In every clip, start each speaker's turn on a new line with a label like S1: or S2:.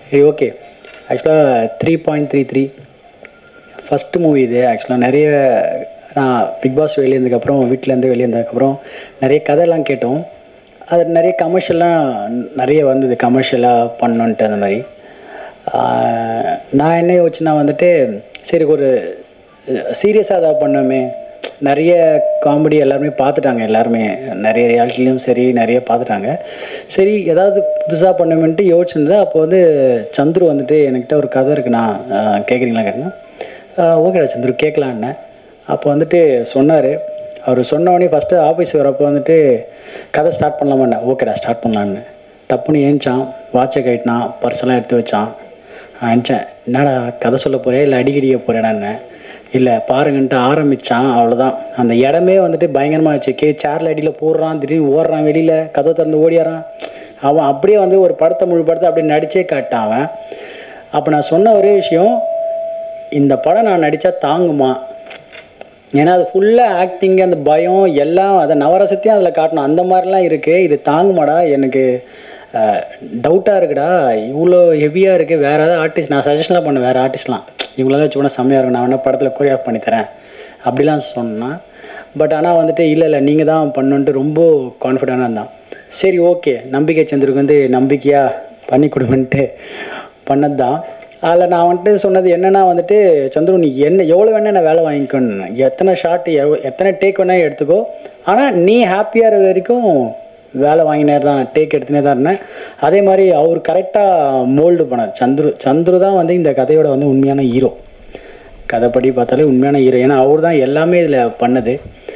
S1: சரி ஓகே. ஆக்சுவலாக 3.33 first movie இது. ஆக்சுவலாக நிறைய நான் பிக் பாஸ் வெளியேந்ததுக்கப்புறம் வீட்டிலேருந்து வெளியேந்ததுக்கப்புறம் நிறைய கதையெல்லாம் கேட்டோம். அது நிறைய கமர்ஷியல்லாம் நிறைய வந்தது, கமர்ஷியலாக பண்ணோன்ட்டு அந்த மாதிரி. நான் என்ன யோசிச்சுன்னா வந்துட்டு சரி ஒரு சீரியஸாக ஏதாவது பண்ணோமே. நிறைய காமெடி எல்லாருமே பார்த்துட்டாங்க, எல்லாருமே நிறைய ரியாலிட்டிலையும் சரி நிறைய பார்த்துட்டாங்க. சரி ஏதாவது புதுசாக பண்ணோமேன்ட்டு யோசிச்சிருந்தேன். அப்போ வந்து சந்துரு வந்துட்டு என்கிட்ட ஒரு கதை இருக்குண்ணா கேட்குறீங்களா கேட்டேன்னா, ஓகேடா சந்துரு கேட்கலான்னு. அப்போ வந்துட்டு சொன்னார். அவர் சொன்னோடனே ஃபஸ்ட்டு ஆஃபீஸ் வரப்போ வந்துட்டு கதை ஸ்டார்ட் பண்ணலாமாண்ணே. ஓகேடா ஸ்டார்ட் பண்ணலான்னு டப்புன்னு ஏஞ்சான், வாட்சை கட்டினான், பர்செல்லாம் எடுத்து வச்சான். நினச்சேன் என்னடா கதை சொல்ல போகிறேன் இல்லை அடிக்கடிக்க போகிறேன்னு. இல்லை பாருங்கன்ட்டு ஆரம்பித்தான். அவ்வளோதான். அந்த இடமே வந்துட்டு பயங்கரமாக ஆச்சு. சேரில் அடியில் போடுறான், திடீர்னு ஓடுறான், வெளியில் கதவை திறந்து ஓடியாரான். அவன் அப்படியே வந்து ஒரு படத்தை முழு படத்தை அப்படியே நடித்தே காட்டான் அவன். அப்போ நான் சொன்ன ஒரே விஷயம், இந்த படம் நான் நடித்தா தாங்குமா? ஏன்னா அது ஃபுல்லாக ஆக்டிங்கு, அந்த பயம் எல்லாம், அதை நவரசத்தையும் அதில் காட்டணும். அந்த மாதிரிலாம் இருக்குது. இது தாங்குமாடா? எனக்கு டவுட்டாக இருக்குடா, இவ்வளோ ஹெவியாக இருக்குது. வேறு ஏதாவது ஆர்டிஸ்ட் நான் சஜஷன்லாம் பண்ணேன், வேறு ஆர்டிஸ்ட்லாம் இவங்களால வச்சு போனால் செம்மையாக இருக்கும், நான் வேணால் படத்தில் கோரியாஃப் பண்ணித்தரேன் அப்படிலாம் சொன்னான். பட் ஆனால் வந்துட்டு இல்லை நீங்கள் தான் பண்ணுன்ட்டு ரொம்ப கான்ஃபிடென்ட்டாக இருந்தான். சரி ஓகே, நம்பிக்கை சந்திருக்கு வந்து நம்பிக்கையாக பண்ணி கொடுங்கன்ட்டு பண்ணது தான். அதில் நான் வந்துட்டு சொன்னது என்னென்னா வந்துட்டு, சந்துரு நீ எவ்வளோ வேணால் நான் வேலை வாங்கிக்கணும், எத்தனை ஷார்ட்டு எத்தனை டேக் வேணால் எடுத்துக்கோ, ஆனால் நீ ஹாப்பியாக இருக்கிற வரைக்கும் வேலை வாங்கினே தான், டேக் எடுத்துனே தான் இருந்தேன். அதே மாதிரி அவர் கரெக்டாக மோல்டு பண்ணார். சந்துரு தான் வந்து இந்த கதையோட வந்து உண்மையான ஹீரோ. கதைப்படி பார்த்தாலே உண்மையான ஹீரோ. ஏன்னா அவர் தான் எல்லாமே இதில் பண்ணது.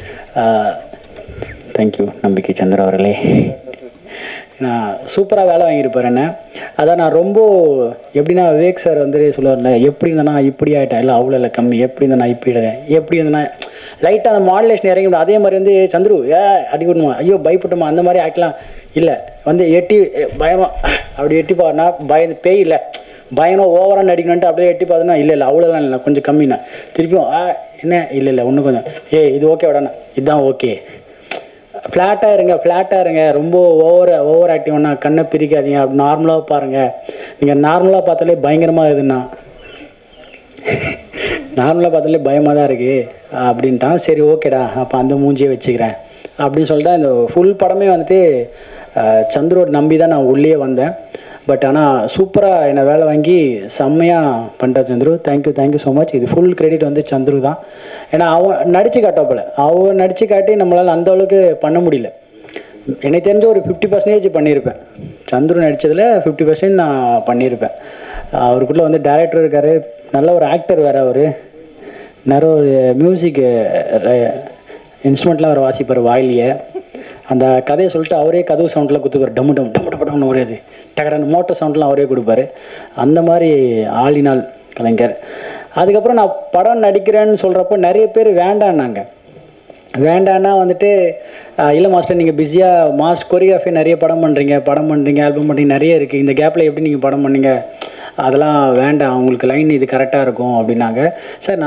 S1: தேங்க்யூ நம்பிக்கை சந்திர அவர்களே. நான் சூப்பராக வேலை வாங்கியிருப்பார் என்ன. அதான் நான் ரொம்ப எப்படின்னா விவேக் சார் வந்து சொல்லுவார்ல, எப்படி இருந்தேன்னா இப்படி ஆகிட்டேன், இல்லை அவ்வளோ இல்லை கம்மி, எப்படி இருந்தேன்னா எப்படி இருந்தேன்னா லைட்டாக அந்த மாடுலேஷன் இறங்கி. அதே மாதிரி வந்து சந்துரு அடி விடணுமா, ஐயோ பயப்பட்டுமா, அந்த மாதிரி ஆக்கலாம் இல்லை. வந்து எட்டி பயமாக அப்படி எட்டி பாருனா பயந்து பேய் இல்லை, பயமாக ஓவராக நடிக்கணுன்ட்டு அப்படியே எட்டி பார்த்தோன்னா இல்லை அவ்வளோதான் இல்லை கொஞ்சம் கம்மிண்ணா. திருப்பியும் என்ன இல்லை இன்னும் கொஞ்சம் இது ஓகே விடண்ணா, இதுதான் ஓகே. ஃப்ளாட்டாக இருங்க, ரொம்ப ஓவர் ஆக்டிவ்னா கண்ணை பிரிக்காதீங்க, அப்படி நார்மலாக பாருங்கள். நீங்கள் நார்மலாக பார்த்தாலே பயங்கரமாக இதுண்ணா, நார்மலாக பார்த்தாலே பயமாக தான் இருக்குது அப்படின்ட்டான். சரி ஓகேடா அப்போ அந்த மூஞ்சியை வச்சுக்கிறேன் அப்படின்னு சொல்லிட்டு இந்த ஃபுல் படமே வந்துட்டு சந்துரோட நம்பி தான் நான் உள்ளே வந்தேன். பட் ஆனால் சூப்பராக என்னை வேலை வாங்கி செம்மையாக பண்ணிட்டா சந்துரு. Thank you so much. இது ஃபுல் கிரெடிட் வந்து சந்துரு தான். ஏன்னா அவன் நடித்து காட்டப்போல, அவன் நடித்து காட்டி நம்மளால் அந்த அளவுக்கு பண்ண முடியல. எனக்கு தெரிஞ்ச ஒரு 50% பண்ணியிருப்பேன். சந்துரு நடித்ததில் 50% நான் பண்ணியிருப்பேன். அவருக்குள்ளே வந்து டைரக்டர் இருக்கார், நல்ல ஒரு ஆக்டர் வேறு. அவர் நிறைய ஒரு மியூசிக் இன்ஸ்ட்ருமெண்ட்லாம் அவர் வாசிப்பார் வாயிலேயே. அந்த கதையை சொல்லிட்டு அவரே கதவு சவுண்ட்லாம் கொடுத்துப்பார், டம்னு ஒரே இது டக்கடான மோட்டர் சவுண்ட்லாம் அவரே கொடுப்பாரு. அந்த மாதிரி ஆளினால் கலைஞர். அதுக்கப்புறம் நான் படம் நடிக்கிறேன்னு சொல்கிறப்போ நிறைய பேர் வேண்டான்னா வந்துட்டு இல்லை மாஸ்டர் நீங்கள் பிஸியாக கொரியோகிராஃபி நிறைய படம் பண்ணுறீங்க, ஆல்பம் பண்ணுறீங்க, நிறைய இருக்குது, இந்த கேப்பில் எப்படி நீங்கள் படம் பண்ணீங்க, அதெல்லாம் வேண்டாம், உங்களுக்கு லைன் இது கரெக்டாக இருக்கும் அப்படின்னாங்க. சார்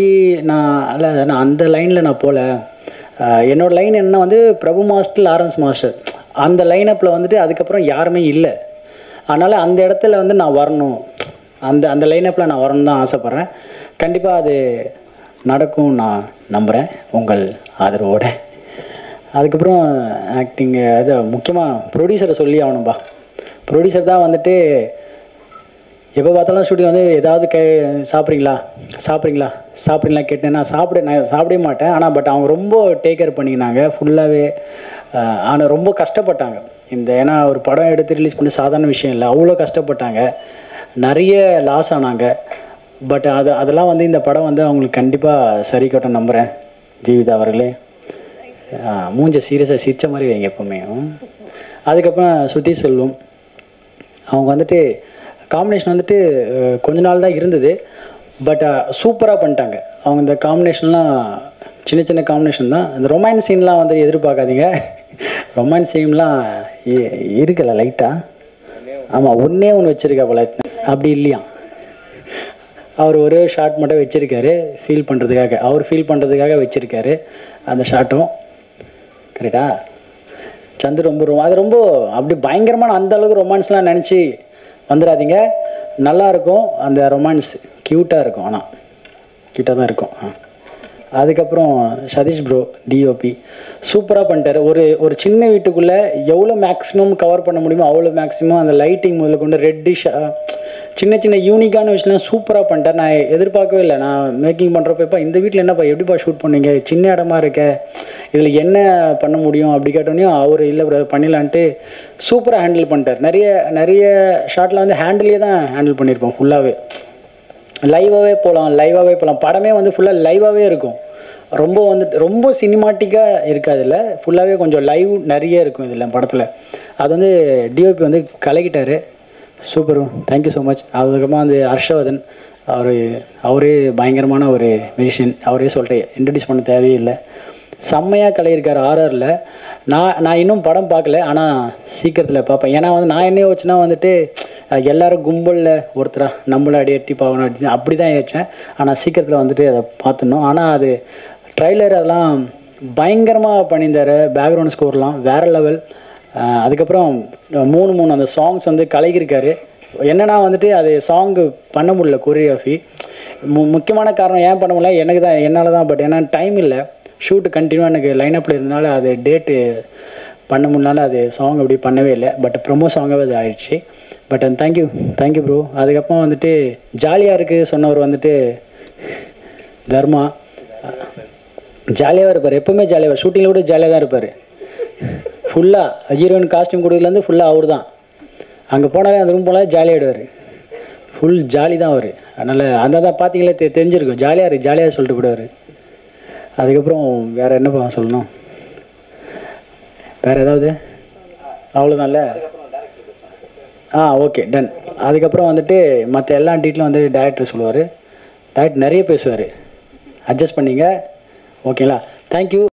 S1: நான் அந்த லைனில் நான் போகல. என்னோடய லைன் என்ன வந்து பிரபு மாஸ்டர், லாரன்ஸ் மாஸ்டர் அந்த லைனப்பில் வந்துட்டு அதுக்கப்புறம் யாருமே இல்லை. அதனால் அந்த இடத்துல வந்து நான் வரணும், அந்த லைனப்பில் நான் வரணும்னு தான் ஆசைப்பட்றேன். கண்டிப்பாக அது நடக்கும் நான் நம்புகிறேன் உங்கள் ஆதரவோட. அதுக்கப்புறம் ஆக்டிங்கு அது முக்கியமாக ப்ரொடியூசரை சொல்லி ஆகணும்பா. ப்ரொடியூசர் தான் வந்துட்டு எப்போ பார்த்தாலும் ஷூட்டிங் வந்து ஏதாவது சாப்பிட்றீங்களா கேட்டேன். நான் சாப்பிடவே மாட்டேன். ஆனால் பட் அவங்க ரொம்ப டேக் கேர் பண்ணிக்கினாங்க ஃபுல்லாகவே. ஆனால் ரொம்ப கஷ்டப்பட்டாங்க ஏன்னா ஒரு படம் எடுத்து ரிலீஸ் பண்ணி சாதாரண விஷயம் இல்லை, அவ்வளோ கஷ்டப்பட்டாங்க, நிறைய லாஸ் ஆனாங்க. பட் அதெல்லாம் வந்து இந்த படம் வந்து அவங்களுக்கு கண்டிப்பாக சரி கட்ட நம்புகிறேன். ஜீவிதா அவர்களே மூஞ்ச சீரியஸாக சிரித்த மாதிரி வைங்க எப்போவுமே. அதுக்கப்புறம் ஸ்ருதி செல்வம் அவங்க வந்துட்டு காம்பினேஷன் வந்துட்டு கொஞ்ச நாள் தான் இருந்தது. பட் சூப்பராக பண்ணிட்டாங்க அவங்க. இந்த காம்பினேஷன்லாம் சின்ன காம்பினேஷன் தான். இந்த ரொமான்ஸ் சீன்லாம் வந்து எதிர்பார்க்காதீங்க. ரொமான்ஸ் சீன்லாம் இருக்குல்ல லைட்டாக. ஆமாம் ஒன்றே வச்சுருக்கா போல, அப்படி இல்லையா. அவர் ஒரே ஷார்ட் மட்டும் வச்சுருக்காரு ஃபீல் பண்ணுறதுக்காக வச்சுருக்காரு அந்த ஷார்ட்டும். கரெக்டா சந்து அது ரொம்ப அப்படி பயங்கரமான அந்த அளவுக்கு ரொமான்ஸ்லாம் நினச்சி வந்துடாதீங்க. நல்லாயிருக்கும் அந்த ரொமான்ஸ், க்யூட்டாக இருக்கும். ஆனால் க்யூட்டாக தான் இருக்கும். அதுக்கப்புறம் சதீஷ் ப்ரோ டிஓபி சூப்பராக பண்ணிட்டார். ஒரு சின்ன வீட்டுக்குள்ளே எவ்வளோ மேக்ஸிமம் கவர் பண்ண முடியுமோ அவ்வளோ மேக்ஸிமம் அந்த லைட்டிங் முதல்ல கொண்டு ரெட்டிஷாக சின்ன சின்ன யூனிக்கான விஷயம்லாம் சூப்பராக பண்ணிட்டார். நான் எதிர்பார்க்கவே இல்லை. நான் மேக்கிங் பண்ணுறப்ப இந்த வீட்டில் என்னப்பா எப்படிப்பா ஷூட் பண்ணீங்க, சின்ன இடமா இருக்க, இதில் என்ன பண்ண முடியும் அப்படி கேட்டோன்னே அவர் இல்லை ப்ரோ பண்ணிடலான்ட்டு சூப்பராக ஹேண்டில் பண்ணிட்டார். நிறைய ஷாட்டில் வந்து ஹேண்டிலே தான் ஹேண்டில் பண்ணியிருப்போம். ஃபுல்லாகவே லைவாகவே போகலாம். படமே வந்து ஃபுல்லாக லைவாகவே இருக்கும். ரொம்ப சினிமாட்டிக்காக இருக்காது. இல்லை ஃபுல்லாகவே கொஞ்சம் லைவ் நிறைய இருக்கும் இதில் படத்தில். அது வந்து டிஓபி வந்து கலக்கிட்டார். Super, thank you so much. அதுக்கப்புறமா வந்து ஹர்ஷவர்தன் அவரே பயங்கரமான ஒரு மியூசிஷியன். அவரே சொல்லிட்டு இன்ட்ரடியூஸ் பண்ண தேவையில்லை. செம்மையாக கலையிருக்கார் ஆர்ஆரில். நான் இன்னும் படம் பார்க்கல, ஆனால் சீக்கிரத்தில் பார்ப்பேன். ஏன்னா வந்து நான் என்ன யோசிச்சுன்னா வந்துட்டு எல்லோரும் கும்பலில் ஒருத்தராக நம்மள எட்டி பார்க்கணும் அப்படின்னு அப்படி தான் யோசித்தேன். ஆனால் சீக்கிரத்தில் வந்துட்டு அதை பார்த்துடணும். ஆனால் அது ட்ரைலர் அதெல்லாம் பயங்கரமாக பண்ணியிருந்தார். பேக்ரவுண்ட் ஸ்கோர்லாம் வேறு லெவல். அதுக்கப்புறம் 3 அந்த சாங்ஸ் வந்து கலக்கியிருக்காரு. என்னென்னா வந்துட்டு அது சாங்கு பண்ண முடியல கொரியோகிராஃபி. முக்கியமான காரணம் ஏன் பண்ண முடியல என்னால் தான். பட் ஏன்னா டைம் இல்லை, ஷூட்டு கண்டினியூவாக எனக்கு லைனப்பில் இருந்தனால அது டேட்டு பண்ண முடியனால அது சாங் அப்படி பண்ணவே இல்லை. பட் ப்ரொமோ சாங்காகவே அது ஆயிடுச்சு. But thank you bro. அதுக்கப்புறம் வந்துட்டு ஜாலியாக இருக்குது சொன்னவர் வந்துட்டு தர்மா. ஜாலியாக இருப்பார், எப்போவுமே ஜாலியாக, ஷூட்டிங்கில் கூட ஜாலியாக தான் இருப்பார். ஃபுல்லாக ஹீரோயின் காஸ்டியூம் கொடுக்குறதுலேருந்து ஃபுல்லாக அவர் தான். அங்கே போனாலே அந்த ரூம் போனால் ஜாலியாகிடுவார். ஃபுல் ஜாலி தான் அவர். அதனால் அந்த தான் பார்த்தீங்களே தெரிஞ்சிருக்கும். ஜாலியாக சொல்லிட்டு கூடாரு. அதுக்கப்புறம் வேறு என்னப்பா சொல்லணும், வேறு ஏதாவது? அவ்வளோதான்ல. Okay done. அதுக்கப்புறம் வந்துட்டு மற்ற எல்லா டீட்டெயிலும் வந்து டைரக்டர் சொல்லுவார். டைரக்டர் நிறைய பேசுவார், அட்ஜஸ்ட் பண்ணிங்க. ஓகேங்களா? தேங்க்யூ.